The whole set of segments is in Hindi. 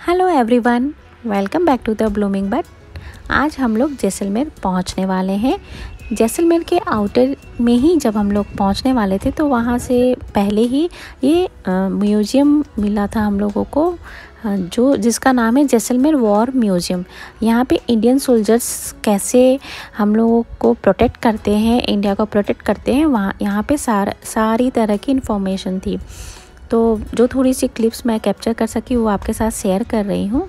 Hello everyone, welcome back to the Blooming Bud. आज हम लोग जैसलमेर पहुंचने वाले हैं। जैसलमेर के आउटर में ही जब हम लोग पहुंचने वाले थे तो वहां से पहले ही ये म्यूज़ियम मिला था हम लोगों को, जिसका नाम है जैसलमेर वॉर म्यूज़ियम। यहाँ पे इंडियन सोल्जर्स कैसे हम लोगों को प्रोटेक्ट करते हैं, इंडिया को प्रोटेक्ट करते हैं, वहाँ यहाँ पे सारी तरह की इन्फॉर्मेशन थी। तो जो थोड़ी सी क्लिप्स मैं कैप्चर कर सकी वो आपके साथ शेयर कर रही हूँ।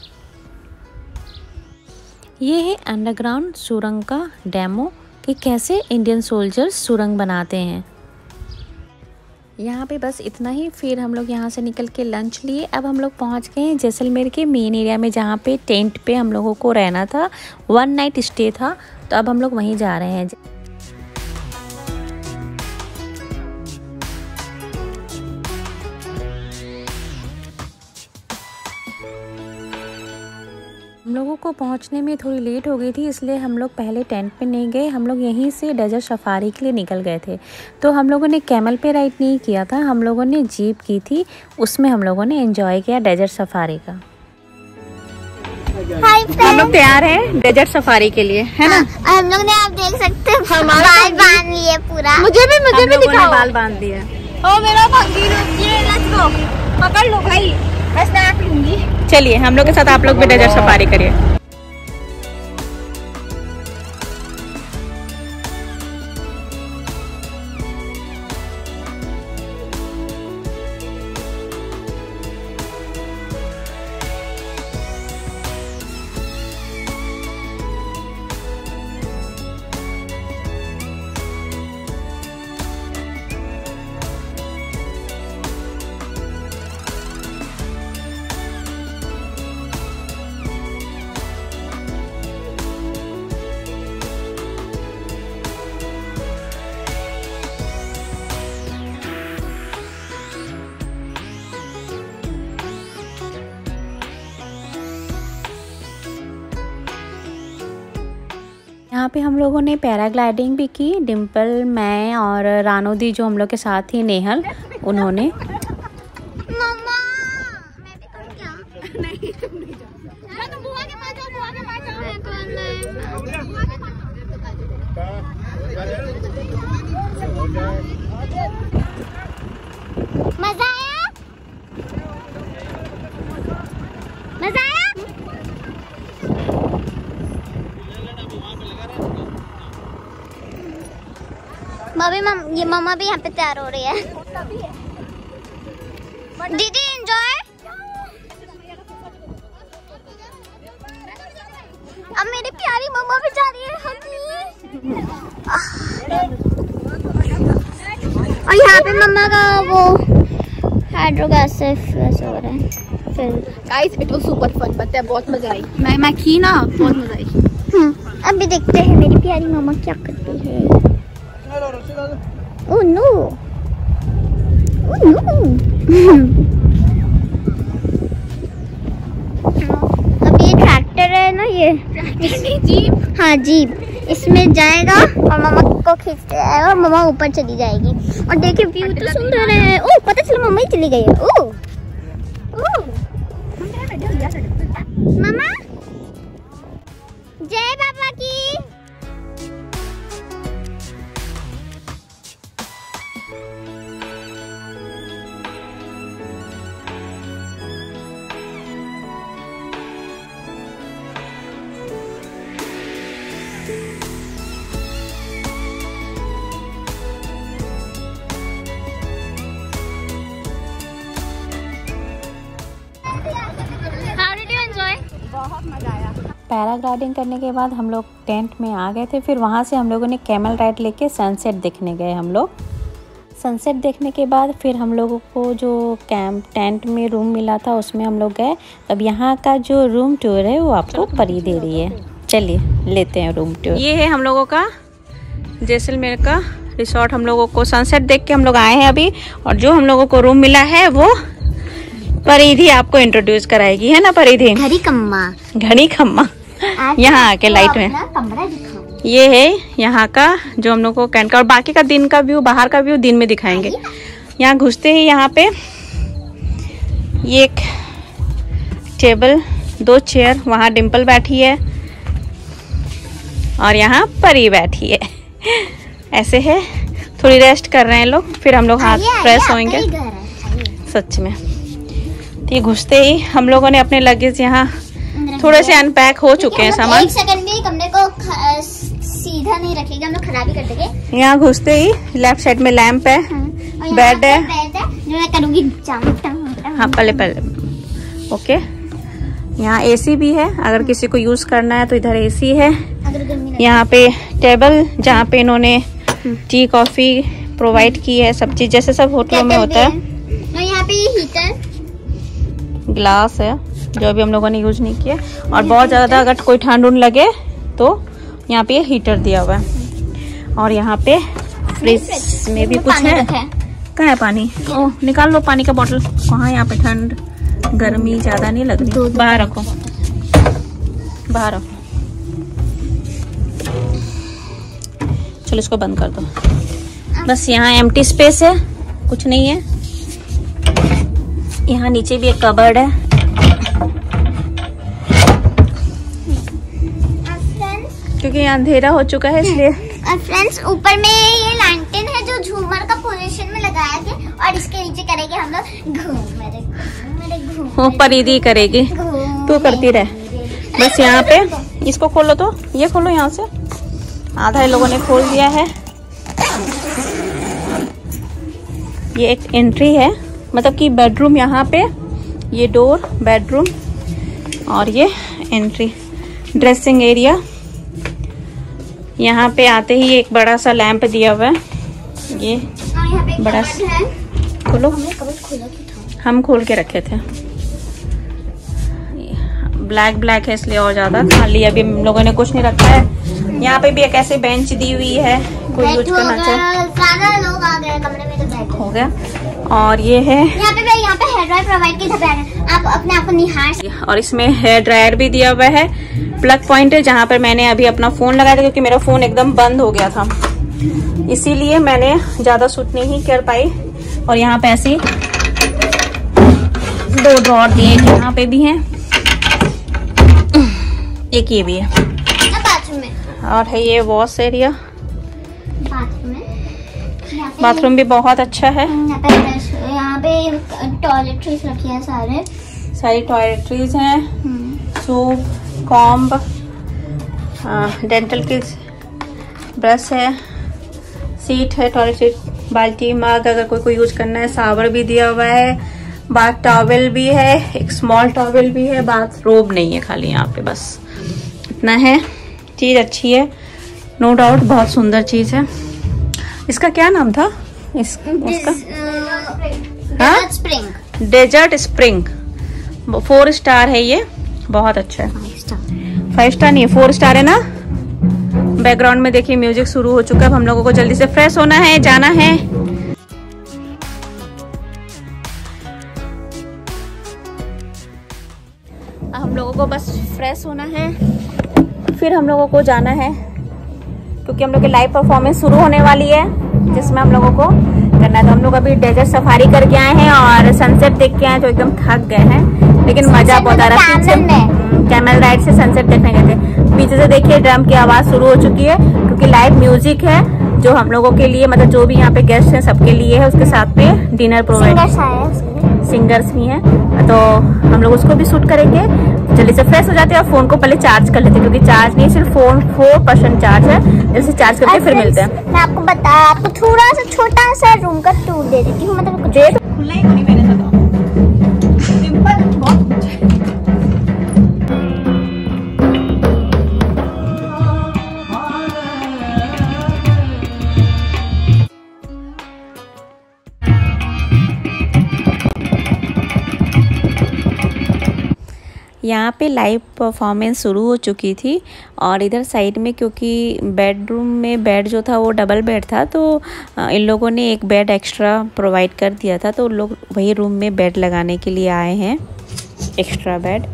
ये है अंडरग्राउंड सुरंग का डेमो कि कैसे इंडियन सोल्जर्स सुरंग बनाते हैं। यहाँ पे बस इतना ही। फिर हम लोग यहाँ से निकल के लंच लिए। अब हम लोग पहुँच गए हैं जैसलमेर के मेन एरिया में, जहाँ पे टेंट पे हम लोगों को रहना था, 1 नाइट स्टे था। तो अब हम लोग वहीं जा रहे हैं। हम लोगों को पहुंचने में थोड़ी लेट हो गई थी, इसलिए हम लोग पहले टेंट पे नहीं गए। हम लोग यहीं से डेजर्ट सफारी के लिए निकल गए थे। तो हम लोगों ने कैमल पे राइड नहीं किया था, हम लोगों ने जीप की थी। उसमें हम लोगों ने एंजॉय किया डेजर्ट सफारी का। हम लोग तैयार हैं डेजर्ट सफारी के लिए, है ना? हम लोग ने, आप देख सकते हैं, बाल बांध लिए पूरा। मुझे भी दिखाओ। बाल बांध दिए। ओ मेरा भंगी रुक गई, लेट्स गो। पकड़ लो भाई, मैं स्नैप लूंगी। चलिए हम लोग के साथ आप लोग भी डेजर्ट सफारी करिए। यहाँ पे हम लोगों ने पैराग्लाइडिंग भी की। डिम्पल, मैं और रानो दी जो हम लोग के साथ थी, नेहल, उन्होंने। मम्मा मैं भी करूं क्या? नहीं तुम नहीं जाओ। तुम बुआ के पास जाओ, बुआ के पास जाओ। मैं कौन नहीं। मजा आया? मजा आया? ये मम्मा भी यहाँ पे तैयार हो रही है। दीदी एंजॉय। अब मेरी प्यारी मम्मा भी जा रही है। और यहाँ पे मम्मा का वो हाइड्रोगैस से हो रहा है। Guys it was super fun, पता है बहुत मजा आई। मैं की ना, बहुत मजा आई। अभी देखते हैं मेरी प्यारी मम्मा क्या करती है। Oh no! Oh no! अब ये ट्रैक्टर है ना, ये जीप। हाँ जीप, इसमें जाएगा और मम्मा को खींचते जाएगा और मम्मा ऊपर चली जाएगी। और देखिए व्यू तो सुंदर है। ओह पता चला मम्मा ही चली गई है। ओह मम्मा, जय बाबा की। पैराग्लाइडिंग करने के बाद हम लोग टेंट में आ गए थे। फिर वहाँ से हम लोगों ने कैमल राइड लेके सनसेट देखने गए। हम लोग सनसेट देखने के बाद फिर हम लोगों को जो टेंट में रूम मिला था उसमें हम लोग गए। अब यहाँ का जो रूम टूर है वो आपको परी दे रही है। चलिए लेते हैं रूम टूर। ये है हम लोगों का जैसलमेर का रिसोर्ट। हम लोगों को सनसेट देख के हम लोग आए हैं अभी। और जो हम लोगों को रूम मिला है वो परिधि आपको इंट्रोड्यूस कराएगी, है ना परिधि? घड़ी कम्मा। घड़ी खम्मा। यहाँ आके लाइट में ये है यहाँ का जो हम लोग को कैंट का, और बाकी का दिन का व्यू, बाहर का व्यू दिन में दिखाएंगे। यहाँ घुसते ही यहाँ पे ये एक टेबल, 2 चेयर, वहाँ डिम्पल बैठी है और यहाँ परी बैठी है। ऐसे है, थोड़ी रेस्ट कर रहे हैं लोग, फिर हम लोग हाथ फ्रेश होंगे। सच में ये घुसते ही हम लोगों ने अपने लगेज यहाँ थोड़े से अनपैक हो चुके हैं सामान। 1 सेकंड भी कमरे को सीधा नहीं रखेगा, हम लोग खराब ही कर देंगे। यहाँ घुसते ही लेफ्ट साइड में लैंप है, बेड है, जो मैं करूँगी। हाँ पहले ओके। यहाँ एसी भी है, अगर किसी को यूज करना है तो इधर एसी है। यहाँ पे टेबल जहाँ पे इन्होंने टी कॉफी प्रोवाइड की है, सब चीज जैसे सब होटलों में होता है। और यहाँ पे ये हीटर, ग्लास है जो अभी हम लोगों ने यूज नहीं किया। और बहुत ज्यादा अगर कोई ठंड उंड लगे तो यहाँ पे हीटर दिया हुआ है। और यहाँ पे फ्रिज में भी कुछ है। कहाँ है पानी? ओह निकाल लो पानी का बोतल। कहाँ यहाँ पे ठंड गर्मी ज्यादा नहीं लग रही। बाहर रखो, बाहर रखो। चलो इसको बंद कर दो। बस यहाँ एम्प्टी स्पेस है, कुछ नहीं है। यहाँ नीचे भी एक कबर्ड है। क्योंकि यहाँ अंधेरा हो चुका है इसलिए। और फ्रेंड्स ऊपर में ये लैंटर्न है जो झूमर का पोजीशन में लगाया गया, और इसके नीचे करेंगे हम लोग घूम। परिधि करेगी, तू करती रहे। बस यहाँ पे इसको खोलो, तो ये खोलो यहाँ से। आधा लोगों ने खोल दिया है। ये एक एंट्री है, मतलब कि बेडरूम। यहाँ पे ये डोर बेडरूम और ये एंट्री ड्रेसिंग एरिया। यहाँ पे आते ही एक बड़ा सा लैंप दिया हुआ है। ये बड़ा सा खोलो, हम खोल के रखे थे। ब्लैक है इसलिए और ज्यादा खाली अभी हम लोगों ने कुछ नहीं रखा है। यहाँ पे भी एक ऐसे बेंच दी हुई है, कोई यूज करना चाहे। ज्यादा लोग आ गए कमरे में तो बैठ हो गया। और ये है यहाँ पे हेयर ड्रायर प्रोवाइड किया, आप अपने आप को निहार। और इसमें हेयर ड्रायर भी दिया हुआ है। प्लग पॉइंट है जहाँ पर मैंने अभी अपना फोन लगाया था, क्योंकि मेरा फोन एकदम बंद हो गया था, इसीलिए मैंने ज्यादा शूट नहीं कर पाई। और यहाँ पे ऐसे 2 ड्रॉर दिए, यहाँ पे भी हैं, एक ये भी है। बाथरूम में और है ये वॉश एरिया। बाथरूम भी बहुत अच्छा है। यहाँ पे टॉयलेटरीज रखी है, सारी टॉयलेटरीज हैं। सूप, कॉम्ब, डेंटल की ब्रश है, सीट है, टॉयलेट सीट, बाल्टी, मग अगर कोई यूज करना है। शावर भी दिया हुआ है, बाथ टॉवल भी है, एक स्मॉल टॉवल भी है। बाथ रोब नहीं है खाली यहाँ पे, बस इतना है। चीज अच्छी है, नो डाउट, बहुत सुंदर चीज है। इसका क्या नाम था इसका? Desert spring. 4 स्टार है ये, बहुत अच्छा है। 5 स्टार नहीं है, 4 स्टार है ना। बैकग्राउंड में देखिए म्यूजिक शुरू हो चुका है। हम लोगों को जल्दी से फ्रेश होना है, जाना है। हम लोगों को बस फ्रेश होना है, फिर हम लोगों को जाना है, क्योंकि हम लोग की लाइव परफॉर्मेंस शुरू होने वाली है, जिसमें हम लोगों को करना है। तो हम लोग अभी डेजर्ट सफारी करके आए हैं और सनसेट देख के आए, तो एकदम थक गए हैं, लेकिन मजा बहुत आ रहा है। कैमल राइड से सनसेट देखने गए थे। पीछे से देखिए ड्रम की आवाज शुरू हो चुकी है, क्योंकि लाइव म्यूजिक है जो हम लोगों के लिए, मतलब जो भी यहाँ पे गेस्ट हैं सबके लिए है। उसके साथ पे डिनर प्रोवाइड, सिंगर्स भी हैं, तो हम लोग उसको भी शूट करेंगे। जल्दी से फ्रेश हो जाते हैं और फोन को पहले चार्ज कर लेते हैं, क्योंकि चार्ज नहीं, सिर्फ फोन 4% चार्ज है। जैसे चार्ज करके फिर मिलते हैं। मैं आपको थोड़ा सा छोटा सा रूम का टूर दे देती हूँ, मतलब खुला ही नहीं मेरे साथ। यहाँ पे लाइव परफॉर्मेंस शुरू हो चुकी थी। और इधर साइड में, क्योंकि बेडरूम में बेड जो था वो डबल बेड था, तो इन लोगों ने एक बेड एक्स्ट्रा प्रोवाइड कर दिया था, तो लोग वही रूम में बेड लगाने के लिए आए हैं, एक्स्ट्रा बेड।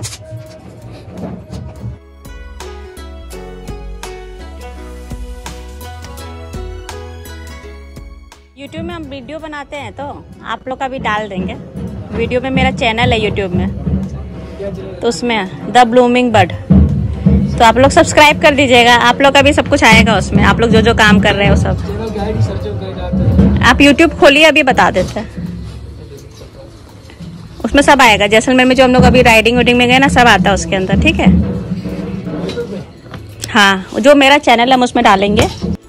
यूट्यूब में हम वीडियो बनाते हैं, तो आप लोग का भी डाल देंगे वीडियो में। मेरा चैनल है यूट्यूब में। तो उसमें द ब्लूमिंग बड, तो आप लोग सब्सक्राइब कर दीजिएगा। आप लोग का भी सब कुछ आएगा उसमें, आप लोग जो जो काम कर रहे हो सब। आप यूट्यूब खोलिए, अभी बता देते हैं, उसमें सब आएगा। जैसलमेर में जो हम लोग अभी राइडिंग वाइडिंग में गए ना, सब आता है उसके अंदर, ठीक है। हाँ, जो मेरा चैनल है हम उसमें डालेंगे।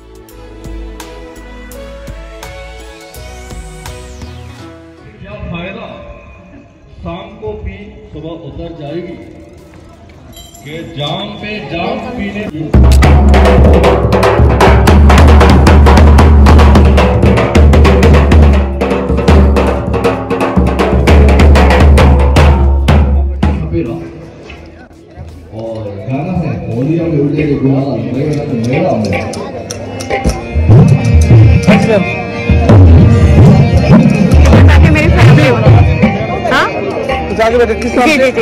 शाम को पी सुबह उतर जाएगी कि जाम पे जाम पीने। और गाना है होलिया में उड़े गुलाल मेरा तो मेरा मेरी फैमिली हो। हाँ जाके बैठे किस नाम से? जी।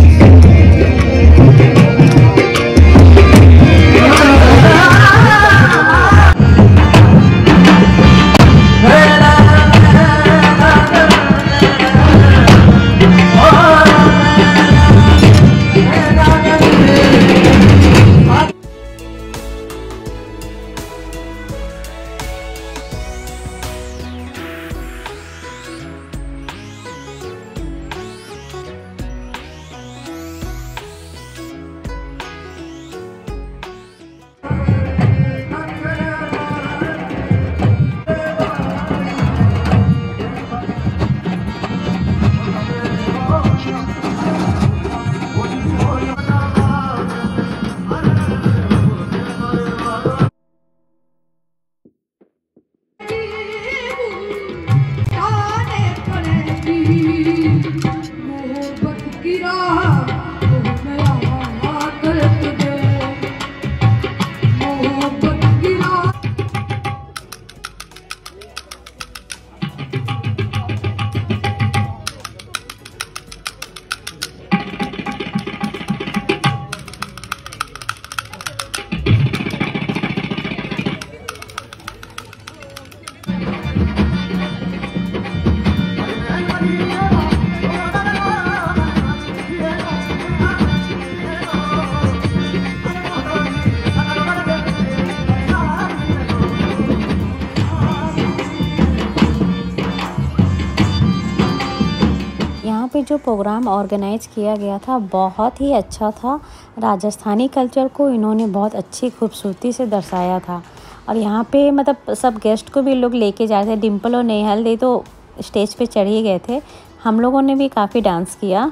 यहाँ पे जो प्रोग्राम ऑर्गेनाइज किया गया था बहुत ही अच्छा था। राजस्थानी कल्चर को इन्होंने बहुत अच्छी खूबसूरती से दर्शाया था। और यहाँ पे मतलब सब गेस्ट को भी लोग लेके जा रहे थे। डिम्पल और नेहल दे तो स्टेज पे चढ़ ही गए थे। हम लोगों ने भी काफ़ी डांस किया।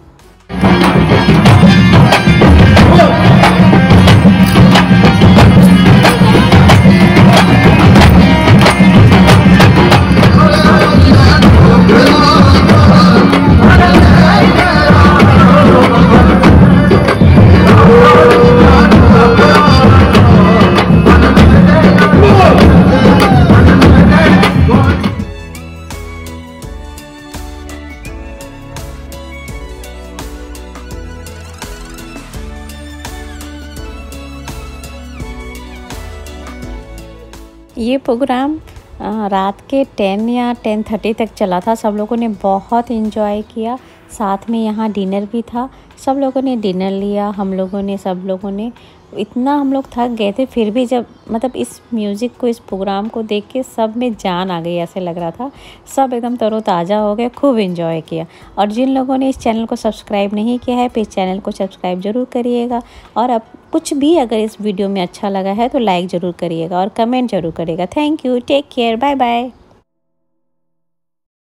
ये प्रोग्राम रात के 10 या 10:30 तक चला था। सब लोगों ने बहुत एंजॉय किया। साथ में यहाँ डिनर भी था। सब लोगों ने डिनर लिया। हम लोगों ने, सब लोगों ने, इतना हम लोग थक गए थे, फिर भी जब मतलब इस म्यूज़िक को, इस प्रोग्राम को देख के सब में जान आ गई, ऐसे लग रहा था। सब एकदम तरोताज़ा हो गए, खूब एंजॉय किया। और जिन लोगों ने इस चैनल को सब्सक्राइब नहीं किया है, तो इस चैनल को सब्सक्राइब ज़रूर करिएगा। और अब कुछ भी अगर इस वीडियो में अच्छा लगा है तो लाइक ज़रूर करिएगा और कमेंट ज़रूर करिएगा। Thank you, take care, bye bye.